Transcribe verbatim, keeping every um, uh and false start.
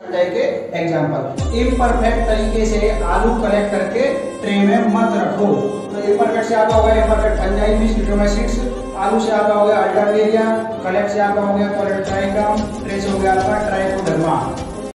के example, imperfect तरीके से आलू कलेक्ट करके ट्रे में मत रखो। तो इम्परफेक्ट से आपका हो गया इम्परफेक्ट फंजाई मींस ट्रिटोमेसिस, आलू से आपका हो गया अल्टरनेरिया, कलेक्ट से आपका हो गया कॉलेड्राइगम, ट्रे से हो गया आपका ट्राइकोडर्मा।